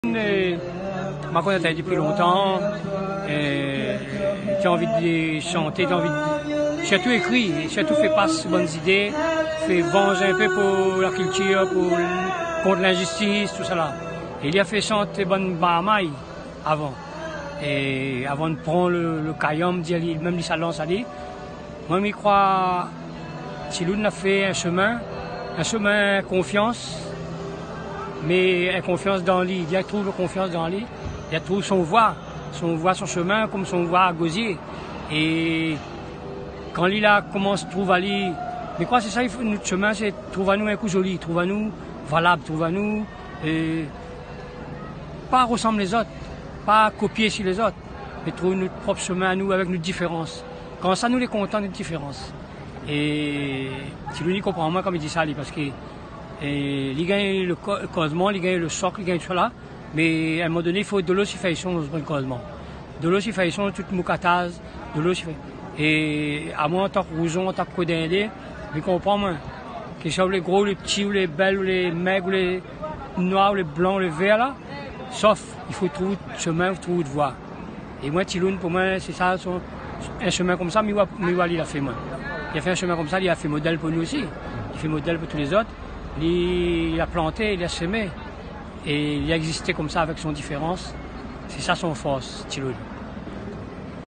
Ma connais depuis longtemps, j'ai envie de chanter, j'ai tout écrit, j'ai tout fait passer bonnes idées, fait venger un peu pour la culture, contre l'injustice, tout ça là. Et il a fait chanter bonne barmaille avant. Et avant de prendre le caillum, même les salons salés. Moi, je crois, Tiloun a fait un chemin confiance, mais une confiance dans lui. Il a trouvé confiance dans lui. Il a trouvé son voie, son chemin, comme son voie à gosier. Et quand il a commencé à trouver lui, mais quoi, c'est ça, notre chemin, c'est trouver nous un coup joli, trouver nous valable, trouver nous, pas ressembler les autres, pas copier sur les autres, mais trouver notre propre chemin à nous avec notre différence. Quand ça, nous les contents de notre différence. Et si lui comprend moi comme il dit ça, parce que il gagne le causement, il gagne le socle, il gagne tout là. Mais à un moment donné, il faut de l'ossifation dans le causement. De l'ossifation, toute moucatase, de l'ossifation. Et à moi, en tant que rouson, en tant que codindé, je comprends moi. Que ce soit les gros, les petits, ou les belles, ou les maigres, ou les noirs, ou les blancs, ou les verts là. Sauf, il faut trouver de chemin, il faut trouver de voie. Et moi, Tiloun, pour moi, c'est ça, un chemin comme ça, mais il a fait moi. Il a fait un chemin comme ça, il a fait modèle pour nous aussi. Il fait modèle pour tous les autres. Il a planté, il a semé. Et il a existé comme ça avec son différence. C'est ça son force, Tiloun.